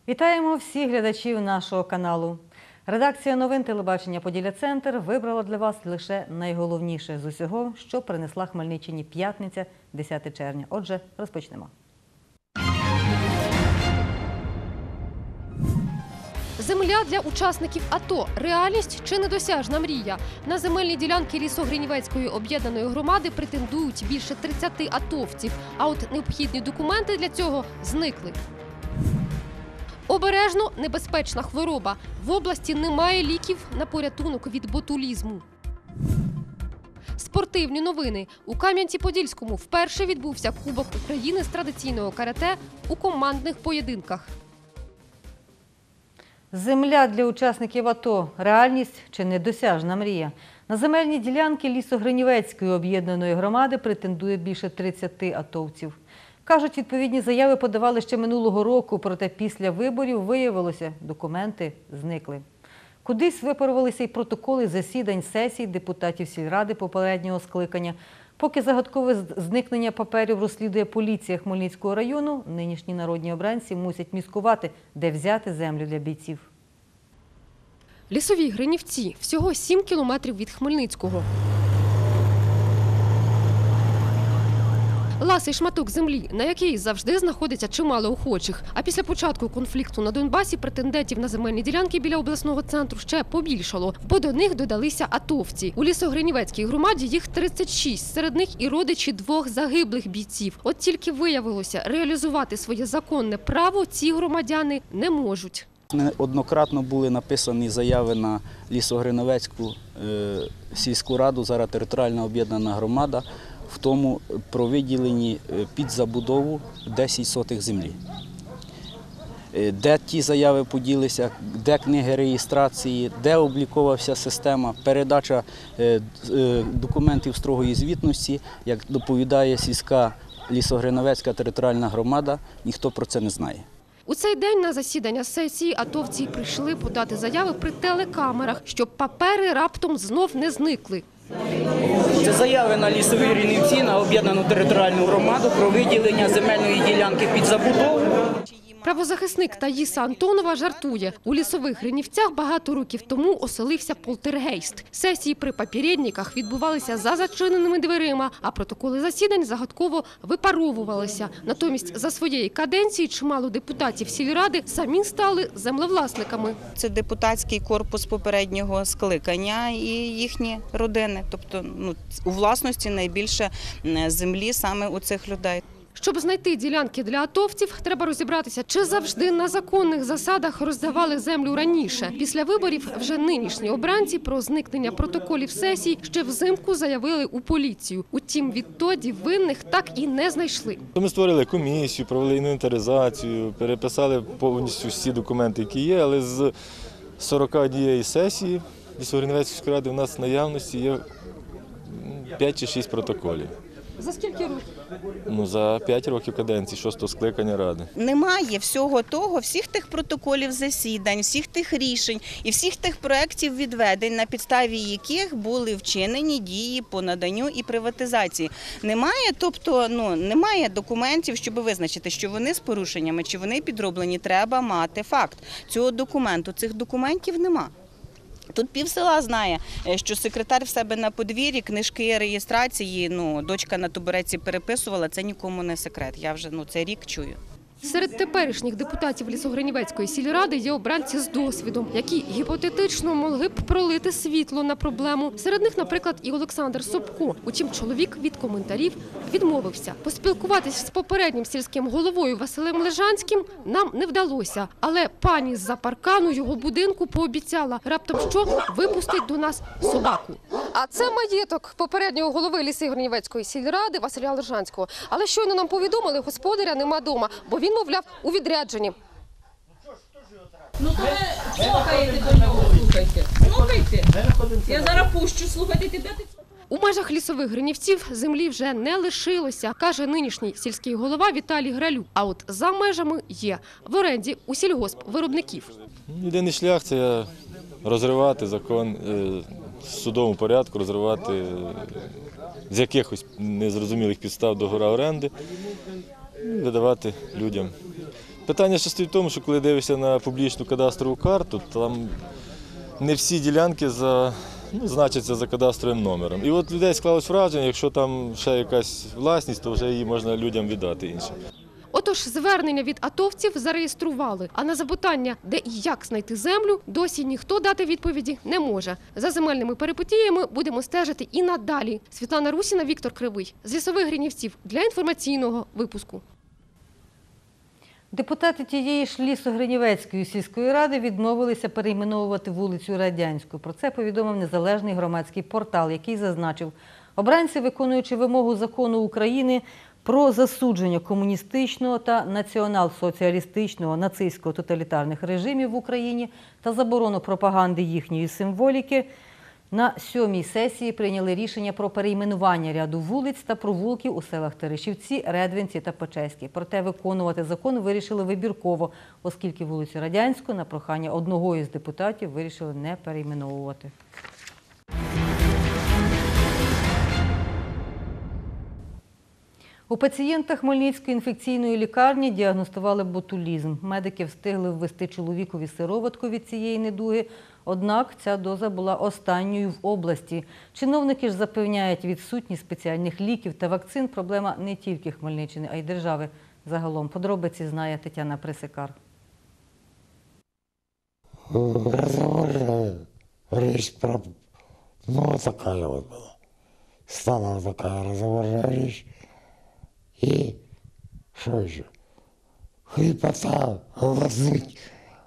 Вітаємо всіх глядачів нашого каналу. Редакція новин телебачення «Поділля-Центр» вибрала для вас лише найголовніше з усього, що принесла Хмельниччині п'ятниця, 10 червня. Отже, розпочнемо. Земля для учасників АТО – реальність чи недосяжна мрія? На земельні ділянки Лісогринівецької об'єднаної громади претендують більше 30 атовців, а от необхідні документи для цього зникли. Обережно – небезпечна хвороба. В області немає ліків на порятунок від ботулізму. Спортивні новини. У Кам'янці-Подільському вперше відбувся Кубок України з традиційного карате у командних поєдинках. Земля для учасників АТО – реальність чи недосяжна мрія? На земельні ділянки Лісогринівецької об'єднаної громади претендує більше 30 атовців. Кажуть, відповідні заяви подавали ще минулого року, проте після виборів виявилося, документи зникли. Кудись випарувалися й протоколи засідань сесій депутатів сільради попереднього скликання. Поки загадкове зникнення паперів розслідує поліція Хмельницького району, нинішні народні обранці мусять міскувати, де взяти землю для бійців. Лісові Гринівці – всього 7 кілометрів від Хмельницького. Ласий шматок землі, на який завжди знаходиться чимало охочих. А після початку конфлікту на Донбасі претендентів на земельні ділянки біля обласного центру ще побільшало, бо до них додалися атовці. У Лісогринівецькій громаді їх 36, серед них і родичі 2 загиблих бійців. От тільки виявилося, реалізувати своє законне право ці громадяни не можуть. Неоднократно були написані заяви на Лісогринівецьку сільську раду, зараз територіальна об'єднана громада, в тому про виділені під забудову 10 сотих землі. Де ті заяви поділися, де книги реєстрації, де облікова вся система, передача документів строгої звітності, як доповідає сільська Лісогринівецька територіальна громада, ніхто про це не знає. У цей день на засідання сесії атовці прийшли подати заяви при телекамерах, щоб папери раптом знов не зникли. Це заяви на Лісові Гринівці, на об'єднану територіальну громаду про виділення земельної ділянки під забудову. Правозахисник Таїса Антонова жартує. У Лісових Гринівцях багато років тому оселився полтергейст. Сесії при попередниках відбувалися за зачиненими дверима, а протоколи засідань загадково випаровувалися. Натомість за своєї каденції чимало депутатів сільради самі стали землевласниками. Це депутатський корпус попереднього скликання і їхні родини. Тобто у власності найбільше землі саме у цих людей. Щоб знайти ділянки для атовців, треба розібратися, чи завжди на законних засадах роздавали землю раніше. Після виборів вже нинішні обранці про зникнення протоколів сесій ще взимку заявили у поліцію. Утім, відтоді винних так і не знайшли. Ми створили комісію, провели інвентаризацію, переписали повністю всі документи, які є, але з 41 сесії Лісогринівецької ради у нас в наявності є 5 чи 6 протоколів. За скільки років? За 5 років каденції 6-го скликання Ради. Немає всього того, всіх тих протоколів засідань, всіх тих рішень і всіх тих проєктів відведень, на підставі яких були вчинені дії по наданню і приватизації. Немає, тобто, немає документів, щоб визначити, що вони з порушеннями, чи вони підроблені. Треба мати факт цього документу. Цих документів нема. Тут пів села знає, що секретар в себе на подвір'ї, книжки реєстрації, дочка на табуретці переписувала, це нікому не секрет. Я вже це рік чую. Серед теперішніх депутатів Лісогринівецької сільради є обранці з досвідом, які гіпотетично могли б пролити світло на проблему. Серед них, наприклад, і Олександр Собко. Утім, чоловік від коментарів відмовився. Поспілкуватись з попереднім сільським головою Василем Лежанським нам не вдалося. Але пані з-за паркану його будинку пообіцяла, раптом що випустить до нас собаку. А це маєток попереднього голови Лісогринівецької сільради Василя Лежанського. Але щойно нам повідомили, господаря нема дома, бо він, мовляв, у відрядженні. То ви слухаєте до нього, слухайте. Слухайте. Я зараз пущу, слухайте. У межах Лісових Гринівців землі вже не лишилося, каже нинішній сільський голова Віталій Гралюк. А от за межами є в оренді у сільгоспвиробників. Єдиний шлях – це розривати закон в судовому порядку, розривати з якихось незрозумілих підстав договори оренди і видавати людям Питання ще стоїть в тому, що коли дивишся на публічну кадастрову карту, там не всі ділянки значаться за кадастровим номером. І от людей склалось враження, якщо там ще якась власність, то вже її можна людям віддати іншим. Отож, звернення від атовців зареєстрували, а на запитання, де і як знайти землю, досі ніхто дати відповіді не може. За земельними перипетіями будемо стежити і надалі. Світлана Русіна, Віктор Кривий. З Лісових Гринівців для інформаційного випуску. Депутати тієї ж Лісогринівецької сільської ради відмовилися перейменовувати вулицю Радянську. Про це повідомив незалежний громадський портал, який зазначив, обранці, виконуючи вимогу закону України про засудження комуністичного та націонал-соціалістичного нацистського тоталітарних режимів в Україні та заборону пропаганди їхньої символіки, на 7-й сесії прийняли рішення про перейменування ряду вулиць та провулків у селах Терешівці, Редвинці та Печеській. Проте виконувати закон вирішили вибірково, оскільки вулицю Радянську на прохання одного із депутатів вирішили не перейменовувати. У пацієнта Хмельницької інфекційної лікарні діагностували ботулізм. Медики встигли ввести чоловікові сироватку від цієї недуги, однак ця доза була останньою в області. Чиновники ж запевняють, відсутність спеціальних ліків та вакцин – проблема не тільки Хмельниччини, а й держави загалом. Подробиці знає Тетяна Присикар. Речь про... такая вот была. Стала вот такая разговорная речь. И что еще? Хрипота, глотнуть.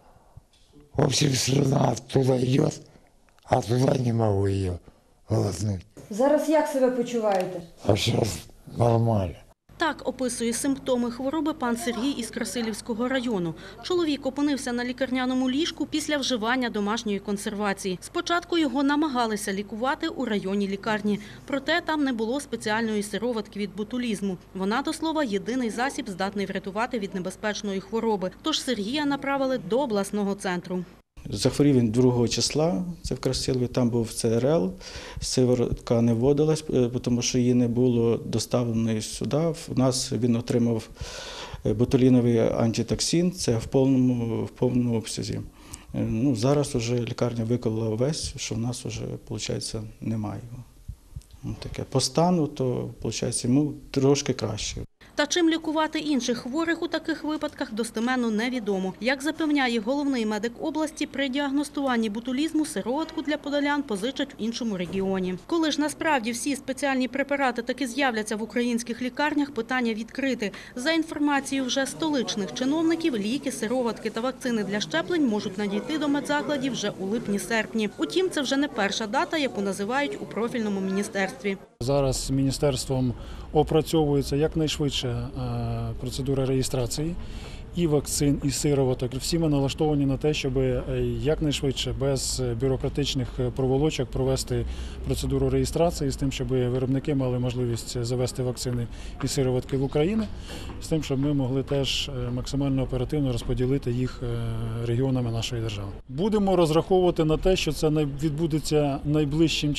В общем, слюна оттуда идет, а туда не могу ее глотнуть. Зараз як себе почуваєте? А сейчас нормально. Так описує симптоми хвороби пан Сергій із Красилівського району. Чоловік опинився на лікарняному ліжку після вживання домашньої консервації. Спочатку його намагалися лікувати у районній лікарні. Проте там не було спеціальної сироватки від ботулізму. Вона, до слова, єдиний засіб, здатний врятувати від небезпечної хвороби. Тож Сергія направили до обласного центру. Захворів він 2 числа, це в Красилові, там був ЦРЛ, сиворотка не вводилась, тому що її не було доставлено сюди. У нас він отримав ботуліновий антитоксин, це в повному обсязі. Зараз вже лікарня виконала весь, що в нас вже, виходить, немає його. Таке. По стану, то, виходить, йому трошки краще. Та чим лікувати інших хворих у таких випадках достеменно невідомо. Як запевняє головний медик області, при діагностуванні ботулізму сироватку для подолян позичать в іншому регіоні. Коли ж насправді всі спеціальні препарати таки з'являться в українських лікарнях, питання відкрите. За інформацією вже столичних чиновників, ліки, сироватки та вакцини для щеплень можуть надійти до медзакладів вже у липні-серпні. Утім, це вже не перша дата, яку називають у профільному міністерстві. Зараз міністерством опрацьовується якнайшвидше процедура реєстрації і вакцин, і сироваток. Всі ми налаштовані на те, щоб якнайшвидше, без бюрократичних проволочок провести процедуру реєстрації, з тим, щоб виробники мали можливість завести вакцини і сироватки в Україну, з тим, щоб ми могли теж максимально оперативно розподілити їх регіонами нашої держави. Будемо розраховувати на те, що це відбудеться найближчим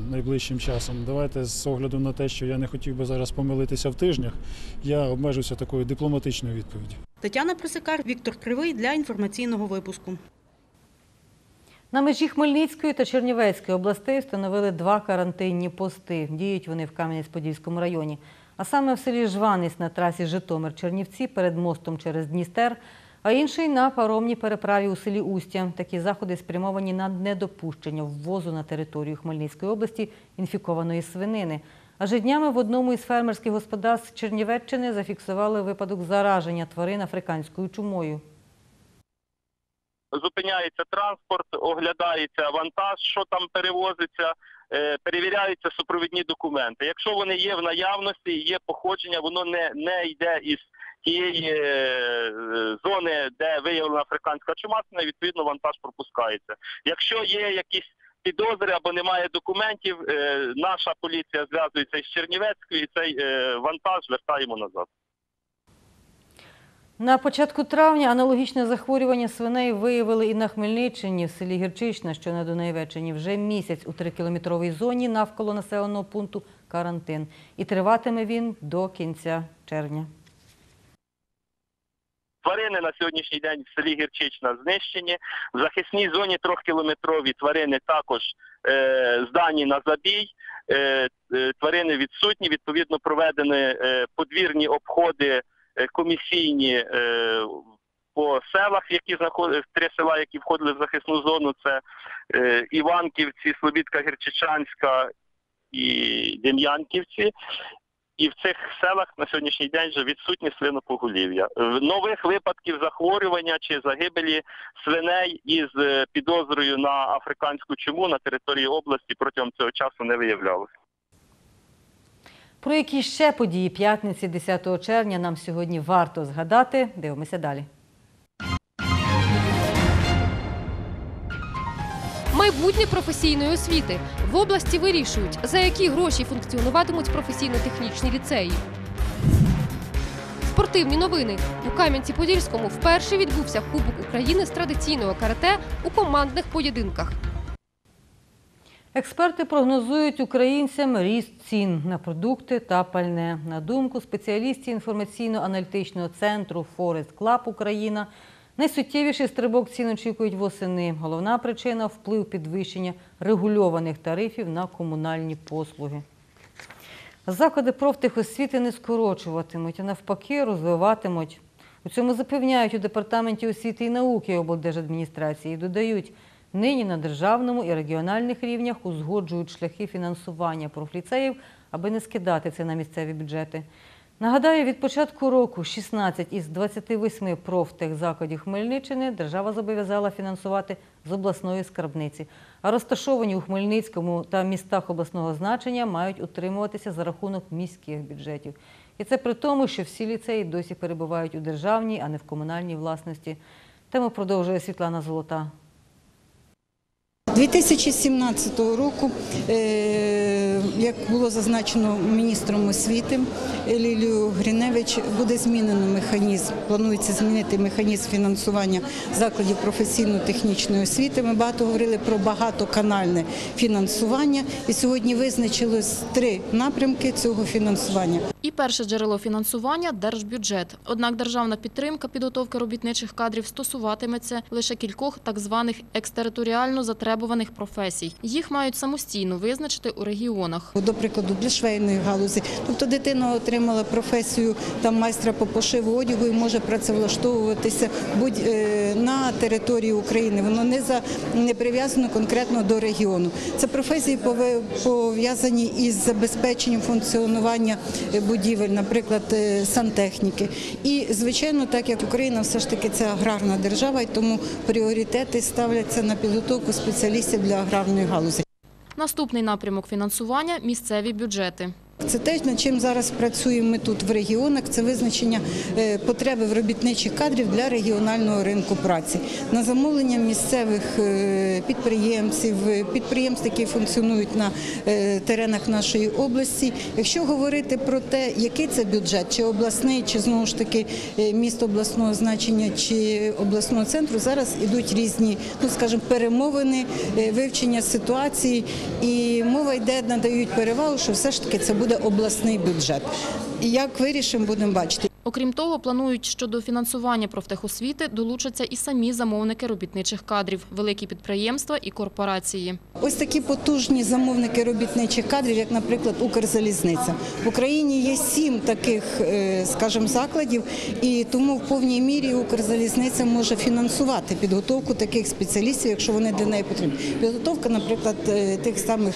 часом. Давайте з огляду на те, що я не хотів би зараз помилитися в тижнях, я обмежуся такою дипломатичною відповіддю. Тетяна Присикар, Віктор Кривий для інформаційного випуску. На межі Хмельницької та Чернівецької областей встановили 2 карантинні пости. Діють вони в Кам'янець-Подільському районі. А саме в селі Жванець на трасі Житомир-Чернівці перед мостом через Дністер, а інший на паромній переправі у селі Устя. Такі заходи спрямовані на недопущення ввозу на територію Хмельницької області інфікованої свинини. Аж днями в одному із фермерських господарств Чернівеччини зафіксували випадок зараження тварин африканською чумою. Зупиняється транспорт, оглядається вантаж, що там перевозиться, перевіряються супровідні документи. Якщо вони є в наявності, є походження, воно не йде із тієї зони, де виявлена африканська чума, відповідно вантаж пропускається. Якщо є якісь підозри або немає документів, наша поліція зв'язується із Чернівецькою і цей вантаж вертаємо назад. На початку травня аналогічне захворювання свиней виявили і на Хмельниччині, в селі Гірчична, що на Донеччині. Вже місяць у 3-кілометровій зоні навколо населеного пункту карантин. І триватиме він до кінця червня. Тварини на сьогоднішній день в селі Гірчична знищені. В захисній зоні 3-кілометрові тварини також здані на забій. Тварини відсутні, відповідно проведені подвірні обходи комісійні по селах, які знаходяться, 3 села, які входили в захисну зону, це Іванківці, Слобідка Гірчичанська і Дем'янківці. І в цих селах на сьогоднішній день вже відсутні свинопоголів'я. Нових випадків захворювання чи загибелі свиней із підозрою на африканську чуму на території області протягом цього часу не виявлялося. Про які ще події п'ятниці 10 червня нам сьогодні варто згадати, дивимося далі. Майбутнє професійної освіти. В області вирішують, за які гроші функціонуватимуть професійно-технічні ліцеї. Спортивні новини. У Кам'янці-Подільському вперше відбувся Кубок України з традиційного карате у командних поєдинках. Експерти прогнозують українцям ріст цін на продукти та пальне. На думку спеціалістів інформаційно-аналітичного центру «Форест Клаб Україна», найсуттєвіший стрибок цін очікують восени. Головна причина – вплив підвищення регульованих тарифів на комунальні послуги. Заклади профтехосвіти не скорочуватимуть, а навпаки розвиватимуть. У цьому запевняють у Департаменті освіти і науки облдержадміністрації. Додають, нині на державному і регіональних рівнях узгоджують шляхи фінансування профліцеїв, аби не скидати це на місцеві бюджети. Нагадаю, від початку року 16 із 28 профтехзакладів Хмельниччини держава зобов'язала фінансувати з обласної скарбниці. А розташовані у Хмельницькому та містах обласного значення мають утримуватися за рахунок міських бюджетів. І це при тому, що всі ліцеї досі перебувають у державній, а не в комунальній власності. Тему продовжує Світлана Золота. 2017 року, як було зазначено міністром освіти Лілією Гриневич, буде змінено механізм, планується змінити механізм фінансування закладів професійно-технічної освіти. Ми багато говорили про багатоканальне фінансування і сьогодні визначилось 3 напрямки цього фінансування. І перше джерело фінансування – держбюджет. Однак державна підтримка підготовки робітничих кадрів стосуватиметься лише кількох так званих екстериторіально затребуваних професій. Їх мають самостійно визначити у регіонах. До прикладу, для швейної галузі. Тобто дитина отримала професію майстра по пошиву одягу і може працевлаштовуватися на території України. Воно не прив'язано конкретно до регіону. Це професії пов'язані із забезпеченням функціонування будівель, наприклад, сантехніки. І, звичайно, так як Україна все ж таки це аграрна держава, і тому пріоритети ставляться на підготовку спеціалістів для аграрної галузі. Наступний напрямок фінансування – місцеві бюджети. Це те, над чим зараз працюємо ми тут в регіонах, це визначення потреби в робітничих кадрів для регіонального ринку праці. На замовлення місцевих підприємств, які функціонують на теренах нашої області. Якщо говорити про те, який це бюджет, чи обласний, чи знову ж таки місто обласного значення, чи обласного центру, зараз ідуть різні, скажімо, перемовини, вивчення ситуації, і мова йде, надають перевагу, що все ж таки це буде обласний бюджет. І як вирішимо, будемо бачити. Окрім того, планують, що до фінансування профтехосвіти долучаться і самі замовники робітничих кадрів, великі підприємства і корпорації. Ось такі потужні замовники робітничих кадрів, як, наприклад, Укрзалізниця. В Україні є 7 таких, скажімо, закладів, і тому в повній мірі Укрзалізниця може фінансувати підготовку таких спеціалістів, якщо вони для неї потрібні. Підготовка, наприклад, тих самих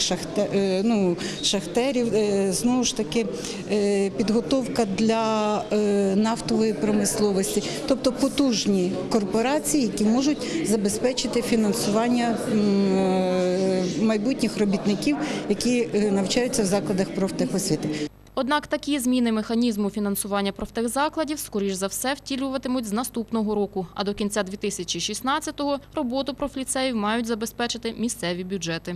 шахтерів, знову ж таки, підготовка для нафтової промисловості, тобто потужні корпорації, які можуть забезпечити фінансування майбутніх робітників, які навчаються в закладах профтехосвіти. Однак такі зміни механізму фінансування профтехзакладів, скоріш за все, втілюватимуть з наступного року, а до кінця 2016-го роботу профліцеїв мають забезпечити місцеві бюджети.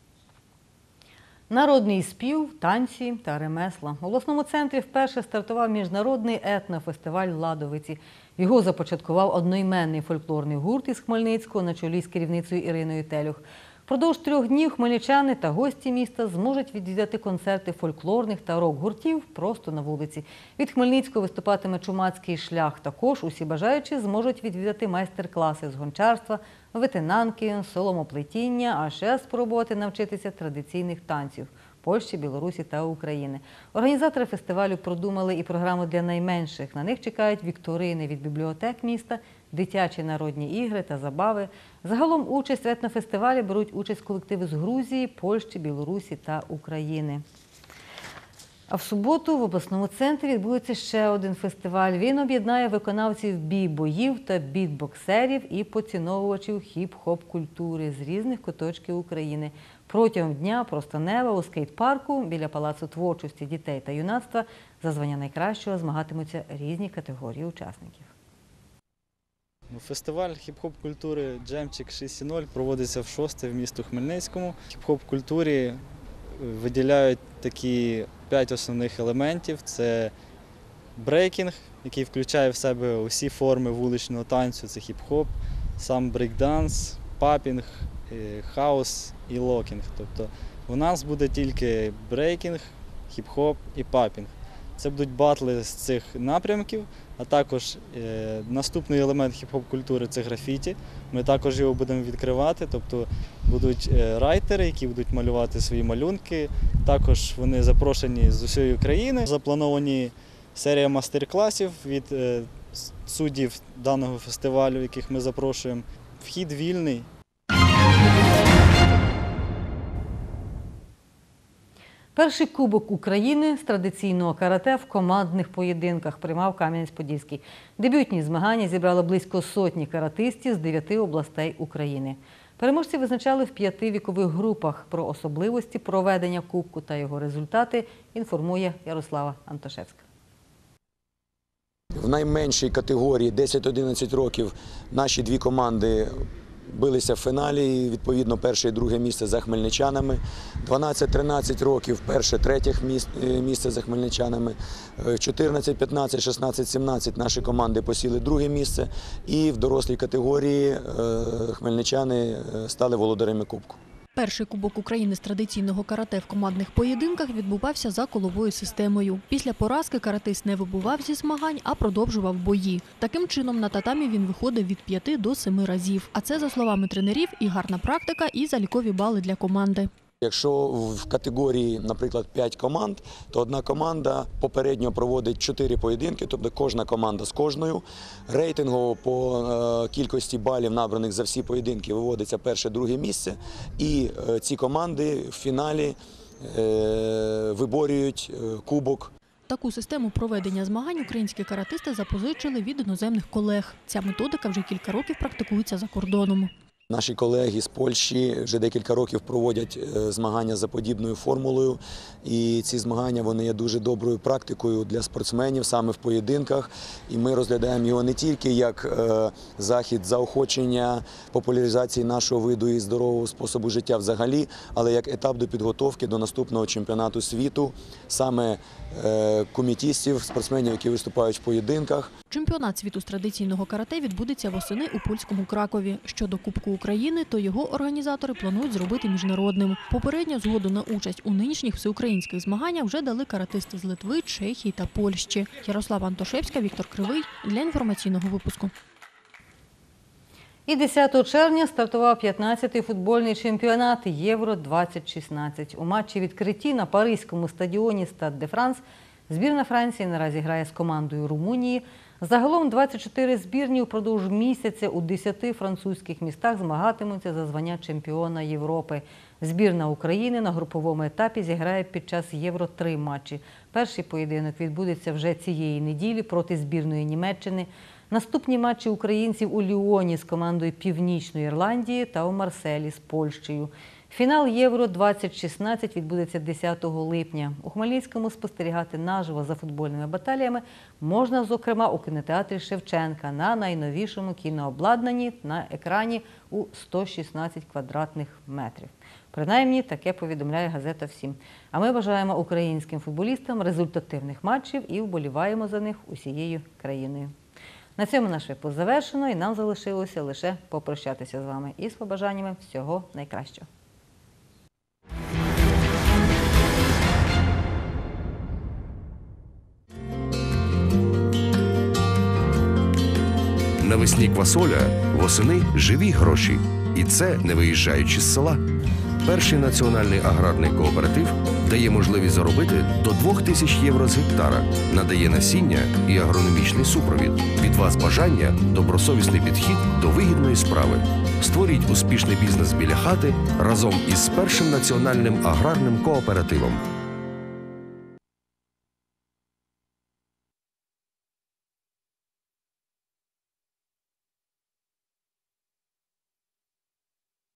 Народний спів, танці та ремесла. У обласному центрі вперше стартував міжнародний етнофестиваль «Ладовиці». Його започаткував одноіменний фольклорний гурт із Хмельницького на чолі з керівницею Іриною Телюх. Впродовж 3 днів хмельничани та гості міста зможуть відвідати концерти фольклорних та рок-гуртів просто на вулиці. Від Хмельницького виступатиме Чумацький шлях. Також усі бажаючі зможуть відвідати майстер-класи з гончарства, ветенанки, соломоплетіння, а ще спробувати навчитися традиційних танців Польщі, Білорусі та України. Організатори фестивалю продумали і програму для найменших. На них чекають вікторини від бібліотек міста, дитячі народні ігри та забави. Загалом участь в етнофестивалі беруть участь колективи з Грузії, Польщі, Білорусі та України. А в суботу в обласному центрі відбудеться ще один фестиваль. Він об'єднає виконавців бій-боїв та бітбоксерів і поціновувачів хіп-хоп культури з різних куточків України. Протягом дня просто неба у скейт-парку біля Палацу творчості дітей та юнацтва за звання найкращого змагатимуться різні категорії учасників. Фестиваль хіп-хоп культури «Джемчик 6.0» проводиться в шосте в місті Хмельницькому. Хіп-хоп культурі виділяють такі 5 основних елементів. Це брейкінг, який включає в себе усі форми вуличного танцю, це хіп-хоп, сам брейкданс, папінг, хаус і локінг. Тобто у нас буде тільки брейкінг, хіп-хоп і папінг. Це будуть батли з цих напрямків, а також наступний елемент хіп-хоп культури – це графіті. Ми також його будемо відкривати, тобто будуть райтери, які будуть малювати свої малюнки. Також вони запрошені з усієї країни. Заплановані серія мастер-класів від суддів даного фестивалю, яких ми запрошуємо. Вхід вільний. Перший кубок України з традиційного карате в командних поєдинках приймав Кам'янець-Подільський. Дебютні змагання зібрали близько сотні каратистів з 9 областей України. Переможці визначали в 5 вікових групах. Про особливості проведення кубку та його результати інформує Ярослава Антошевська. В найменшій категорії 10-11 років наші 2 команди билися в фіналі, відповідно, перше і друге місце за хмельничанами. 12-13 років перше, третє місце за хмельничанами. 14, 15, 16, 17 наші команди посіли друге місце. І в дорослій категорії хмельничани стали володарями кубку. Перший кубок України з традиційного карате в командних поєдинках відбувався за коловою системою. Після поразки каратист не вибував зі змагань, а продовжував бої. Таким чином, на татамі він виходив від 5 до 7 разів. А це, за словами тренерів, і гарна практика, і залікові бали для команди. Якщо в категорії, наприклад, 5 команд, то одна команда попередньо проводить 4 поєдинки, тобто кожна команда з кожною. Рейтингово по кількості балів, набраних за всі поєдинки, виводиться перше, друге місце. І ці команди в фіналі виборюють кубок. Таку систему проведення змагань українські каратисти запозичили від іноземних колег. Ця методика вже кілька років практикується за кордоном. Наші колеги з Польщі вже декілька років проводять змагання за подібною формулою. І ці змагання вони є дуже доброю практикою для спортсменів саме в поєдинках. І ми розглядаємо його не тільки як захід заохочення, популяризації нашого виду і здорового способу життя взагалі, але як етап до підготовки до наступного чемпіонату світу, саме кумітістів, спортсменів, які виступають в поєдинках. Чемпіонат світу з традиційного карате відбудеться восени у польському Кракові. Щодо Кубку України, то його організатори планують зробити міжнародним. Попередньо згоду на участь у нинішніх всеукраїнських змаганнях вже дали каратисти з Литви, Чехії та Польщі. Ярослава Антошевська, Віктор Кривий для інформаційного випуску. І 10 червня стартував 15-й футбольний чемпіонат Євро-2016. У матчі відкритті на паризькому стадіоні «Стад де Франс» збірна Франції наразі грає з командою Румунії. Загалом 24 збірні упродовж місяця у 10 французьких містах змагатимуться за звання чемпіона Європи. Збірна України на груповому етапі зіграє під час Євро 3 матчі. Перший поєдинок відбудеться вже цієї неділі проти збірної Німеччини. Наступні матчі українців у Ліоні з командою Північної Ірландії та у Марселі з Польщею. Фінал Євро-2016 відбудеться 10 липня. У Хмельницькому спостерігати наживо за футбольними баталіями можна, зокрема, у кінотеатрі Шевченка на найновішому кінообладнанні на екрані у 116 квадратних метрів. Принаймні, таке повідомляє газета «Всім». А ми бажаємо українським футболістам результативних матчів і вболіваємо за них усією країною. На цьому наш випуск завершено, і нам залишилося лише попрощатися з вами із побажаннями всього найкращого. Навесні квасоля, восени живі гроші. І це не виїжджаючи з села. Перший національний аграрний кооператив дає можливість заробити до 2000 євро з гектара, надає насіння і агрономічний супровід. Від вас бажання – добросовісний підхід до вигідної справи. Створіть успішний бізнес біля хати разом із першим національним аграрним кооперативом.